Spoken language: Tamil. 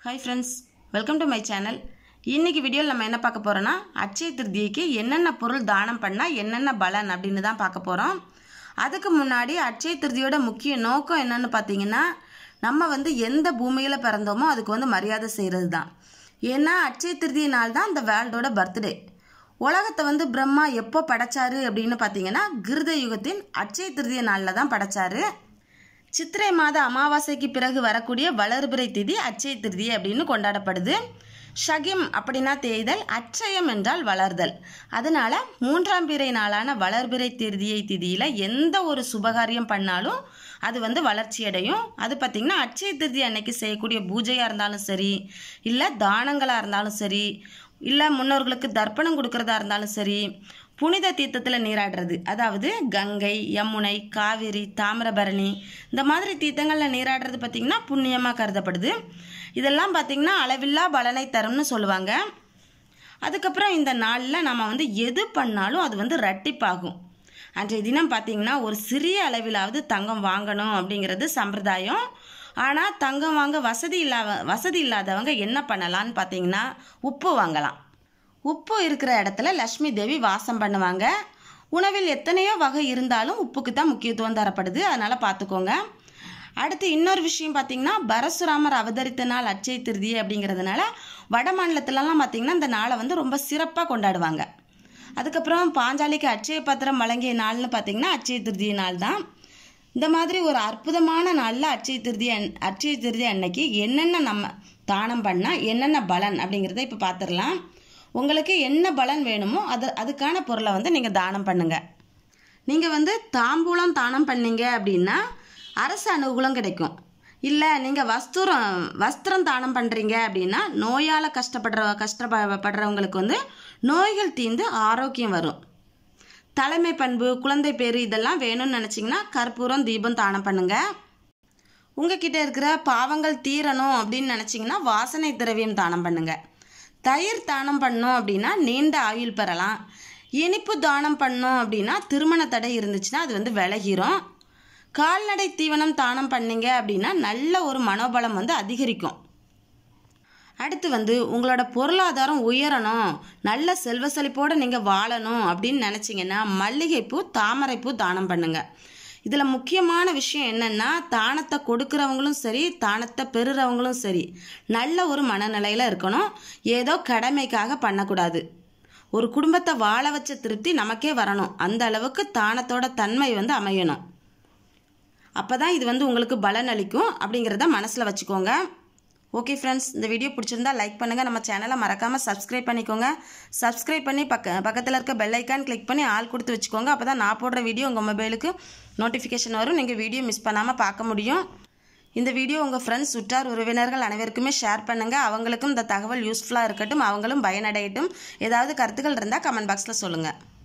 Hi friends, welcome to my channel. இன்னைக்கு வீடியோல நம்ம என்ன பார்க்க போறோம்னா அட்சய திருதியைக்கு என்னென்ன பொருள் தானம் பண்ணா என்னென்ன பலன் அப்படினு தான் பார்க்க போறோம். அதுக்கு முன்னாடி அட்சய திருதியோட முக்கிய நோக்கம் என்னன்னு பாத்தீங்கன்னா நம்ம எந்த பூமியில பிறந்தோமோ அதுக்கு மரியாதை செய்யறது தான். ஏன்னா அட்சய திருதிய நாள் தான் அந்த வேர்ல்டோட பர்த்டே. உலகத்தை பிரம்மா எப்போ படைச்சாரு அப்படின்னு பாத்தீங்கன்னா கிருத யுகத்தின் அட்சய திருதிய நாள்ல தான் படைச்சாரு. சித்திரை மாத அமாவாசைக்கு பிறகு வரக்கூடிய வளர்பிறை திதி அட்சய திருதி அப்படின்னு கொண்டாடப்படுது. ஷகிம் அப்படின்னா தேய்தல், அட்சயம் என்றால் வளர்தல். அதனால மூன்றாம் பிறை நாளான வளர்பிறை திருதியை திதியில எந்த ஒரு சுபகாரியம் பண்ணாலும் அது வளர்ச்சி அடையும். அது பார்த்தீங்கன்னா அட்சய திருதி அன்னைக்கு செய்யக்கூடிய பூஜையாக இருந்தாலும் சரி, இல்லை தானங்களாக இருந்தாலும் சரி, இல்லை முன்னோர்களுக்கு தர்ப்பணம் கொடுக்கறதா இருந்தாலும் சரி, புனித தீர்த்தத்தில் நீராடுறது, அதாவது கங்கை, யமுனை, காவிரி, தாமிரபரணி இந்த மாதிரி தீர்த்தங்களில் நீராடுறது பார்த்திங்கன்னா புண்ணியமாக கருதப்படுது. இதெல்லாம் பார்த்திங்கன்னா அளவில்லா பலனை தரும்னு சொல்லுவாங்க. அதுக்கப்புறம் இந்த நாளில் நம்ம எது பண்ணாலும் அது ரெட்டிப்பாகும். அன்றைய தினம் பார்த்திங்கன்னா ஒரு சிறிய அளவிலாவது தங்கம் வாங்கணும் அப்படிங்கிறது சம்பிரதாயம். ஆனால் தங்கம் வாங்க வசதி இல்லாதவங்க என்ன பண்ணலான்னு பார்த்தீங்கன்னா உப்பு வாங்கலாம். உப்பு இருக்கிற இடத்துல லக்ஷ்மி தேவி வாசம் பண்ணுவாங்க. உணவில் எத்தனையோ வகை இருந்தாலும் உப்புக்கு தான் முக்கியத்துவம் தரப்படுது, அதனால் பார்த்துக்கோங்க. அடுத்து இன்னொரு விஷயம் பார்த்தீங்கன்னா பரசுராமர் அவதரித்த நாள் அட்சய திருதி அப்படிங்கிறதுனால வட மாநிலத்திலலாம் பார்த்தீங்கன்னா இந்த நாளை ரொம்ப சிறப்பாக கொண்டாடுவாங்க. அதுக்கப்புறம் பாஞ்சாலிக்கு அட்சய பத்திரம் வழங்கிய நாள்னு பார்த்தீங்கன்னா அட்சய திருதி நாள் தான். இந்த மாதிரி ஒரு அற்புதமான நாளில் அட்சய திருதி அன்னைக்கு என்னென்ன நம்ம தானம் பண்ணால் என்னென்ன பலன் அப்படிங்கிறத இப்போ பார்த்துடலாம். உங்களுக்கு என்ன பலன் வேணுமோ அதுக்கான பொருளை நீங்கள் தானம் பண்ணுங்கள். நீங்கள் தாம்பூலம் தானம் பண்ணீங்க அப்படின்னா அரசு அனுகூலம் கிடைக்கும். இல்லை நீங்கள் வஸ்திரம் தானம் பண்ணுறீங்க அப்படின்னா நோயால் கஷ்டப்படுறவங்களுக்கு நோய்கள் தீர்ந்து ஆரோக்கியம் வரும். தலைமை பண்பு, குழந்தை பேரு இதெல்லாம் வேணும்னு நினச்சிங்கன்னா கற்பூரம், தீபம் தானம் பண்ணுங்கள். உங்ககிட்ட இருக்கிற பாவங்கள் தீரணும் அப்படின்னு நினச்சிங்கன்னா வாசனை திரவியம் தானம் பண்ணுங்கள். தயிர் தானம் பண்ணோம் அப்படின்னா நீண்ட ஆயுள் பெறலாம். இனிப்பு தானம் பண்ணோம் அப்படின்னா திருமண தடை இருந்துச்சுன்னா அது விலகிரும். கால்நடை தீவனம் தானம் பண்ணீங்க அப்படின்னா நல்ல ஒரு மனோபலம் அதிகரிக்கும். அடுத்து உங்களோட பொருளாதாரம் உயரணும், நல்ல செல்வ செழிப்போடு நீங்கள் வாழணும் அப்படின்னு நினச்சிங்கன்னா மல்லிகைப்பூ, தாமரைப்பூ தானம் பண்ணுங்க. இதில் முக்கியமான விஷயம் என்னென்னா தானத்தை கொடுக்குறவங்களும் சரி, தானத்தை பெறுறவங்களும் சரி நல்ல ஒரு மனநிலையில் இருக்கணும். ஏதோ கடமைக்காக பண்ணக்கூடாது. ஒரு குடும்பத்தை வாழ வச்ச திருப்தி நமக்கே வரணும். அந்த அளவுக்கு தானத்தோட தன்மை அமையணும். அப்போ தான் இது உங்களுக்கு பலன் அளிக்கும் அப்படிங்கிறத மனசில் வச்சுக்கோங்க. ஓகே ஃப்ரெண்ட்ஸ், இந்த வீடியோ பிடிச்சிருந்தா லைக் பண்ணுங்கள். நம்ம சேனலை மறக்காமல் சப்ஸ்கிரைப் பண்ணிக்கோங்க. சப்ஸ்கிரைப் பண்ணி பக்கத்தில் இருக்க பெல் ஐக்கான் கிளிக் பண்ணி ஆல் கொடுத்து வச்சுக்கோங்க. அப்போ தான் நான் போடுற வீடியோ உங்கள் மொபைலுக்கு நோட்டிஃபிகேஷன் வரும். நீங்கள் வீடியோ மிஸ் பண்ணாமல் பார்க்க முடியும். இந்த வீடியோ உங்கள் ஃப்ரெண்ட்ஸ், உற்றார் உறவினர்கள் அனைவருக்குமே ஷேர் பண்ணுங்கள். அவங்களுக்கும் இந்த தகவல் யூஸ்ஃபுல்லாக இருக்கட்டும், அவங்களும் பயனடையட்டும். ஏதாவது கருத்துக்கள் இருந்தால் கமெண்ட் பாக்ஸில் சொல்லுங்கள்.